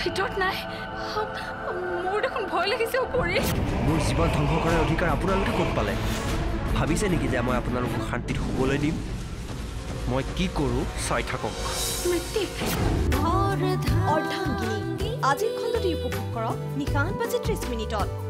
ভিতৰত নাই মোৰ দেখোন ভয় লাগিছে পৰি মোৰ জীৱন ধ্বংস কৰাৰ অধিকাৰ আপোনালোকে ক'ত পালে ভাবিছে নেকি যে মই আপোনালোকক শান্তিত শুবলৈ দিম মই কি কৰোঁ চাই থাকক অৰ্ধাংগিনী আজিৰ খণ্ডটি উপভোগ কৰক নিশা 8:30 মিনিটত